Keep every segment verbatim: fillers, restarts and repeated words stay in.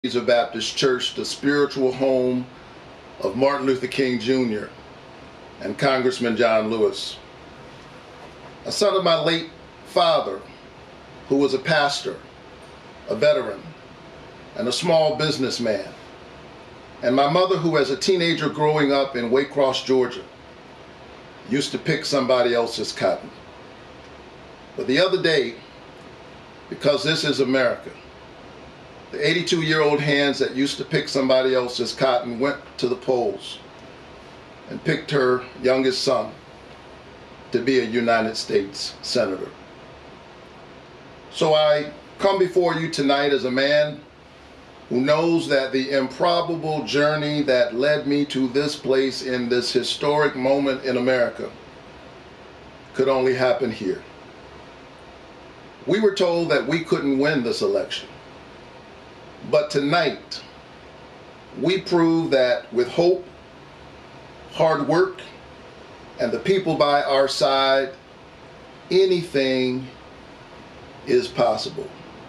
Ebenezer Baptist Church, the spiritual home of Martin Luther King Junior and Congressman John Lewis. A son of my late father, who was a pastor, a veteran, and a small businessman. And my mother, who as a teenager growing up in Waycross, Georgia, used to pick somebody else's cotton. But the other day, because this is America, the eighty-two-year-old hands that used to pick somebody else's cotton went to the polls and picked her youngest son to be a United States Senator. So I come before you tonight as a man who knows that the improbable journey that led me to this place in this historic moment in America could only happen here. We were told that we couldn't win this election. But tonight, we prove that with hope, hard work, and the people by our side, anything is possible.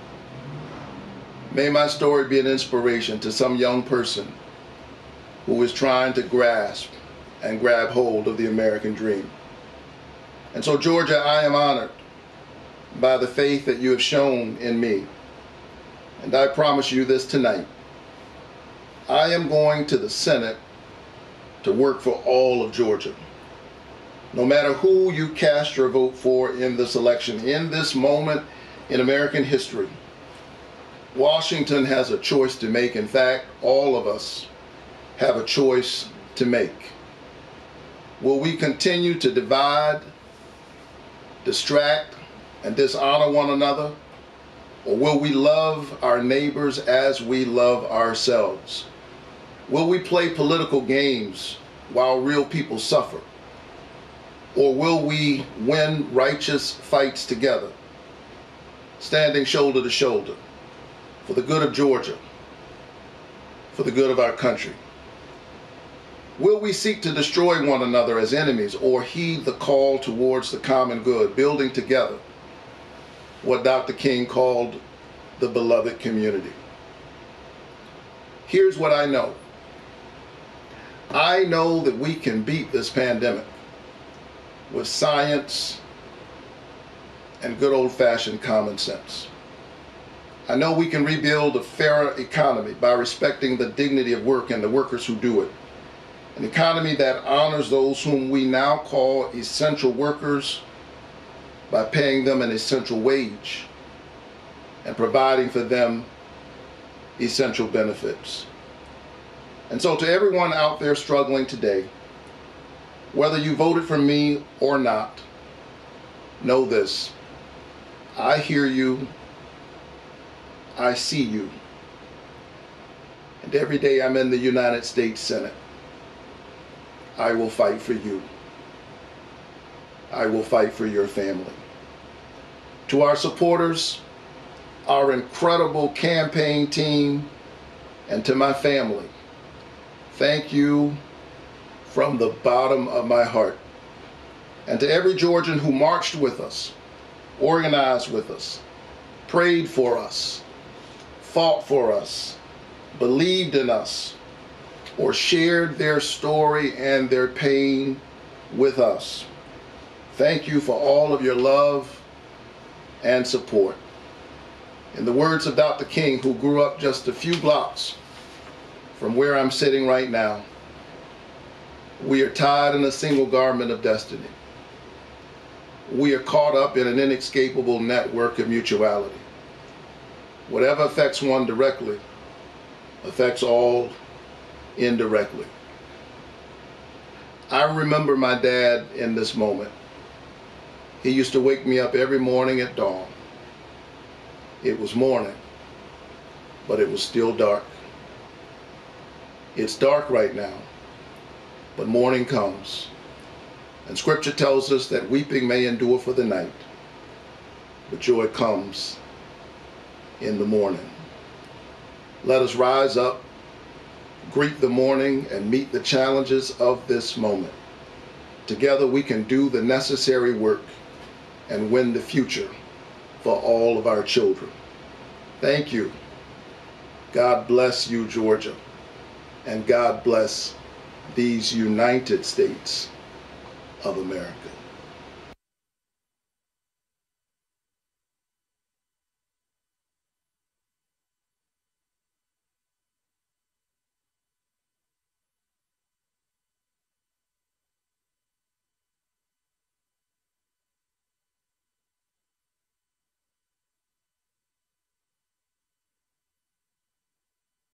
May my story be an inspiration to some young person who is trying to grasp and grab hold of the American dream. And so, Georgia, I am honored by the faith that you have shown in me. And I promise you this tonight, I am going to the Senate to work for all of Georgia. No matter who you cast your vote for in this election, in this moment in American history, Washington has a choice to make. In fact, all of us have a choice to make. Will we continue to divide, distract, and dishonor one another? Or will we love our neighbors as we love ourselves? Will we play political games while real people suffer? Or will we win righteous fights together, standing shoulder to shoulder for the good of Georgia, for the good of our country? Will we seek to destroy one another as enemies or heed the call towards the common good, building together what Doctor King called the beloved community? Here's what I know. I know that we can beat this pandemic with science and good old-fashioned common sense. I know we can rebuild a fairer economy by respecting the dignity of work and the workers who do it. An economy that honors those whom we now call essential workers by paying them an essential wage and providing for them essential benefits. And so to everyone out there struggling today, whether you voted for me or not, know this: I hear you, I see you, and every day I'm in the United States Senate, I will fight for you. I will fight for your family. To our supporters, our incredible campaign team, and to my family, thank you from the bottom of my heart. And to every Georgian who marched with us, organized with us, prayed for us, fought for us, believed in us, or shared their story and their pain with us, thank you for all of your love and support. In the words of Doctor King, who grew up just a few blocks from where I'm sitting right now, we are tied in a single garment of destiny. We are caught up in an inescapable network of mutuality. Whatever affects one directly affects all indirectly. I remember my dad in this moment. He used to wake me up every morning at dawn. It was morning, but it was still dark. It's dark right now, but morning comes. And Scripture tells us that weeping may endure for the night, but joy comes in the morning. Let us rise up, greet the morning, and meet the challenges of this moment. Together we can do the necessary work and win the future for all of our children. Thank you God bless you, Georgia, and God bless these United States of America.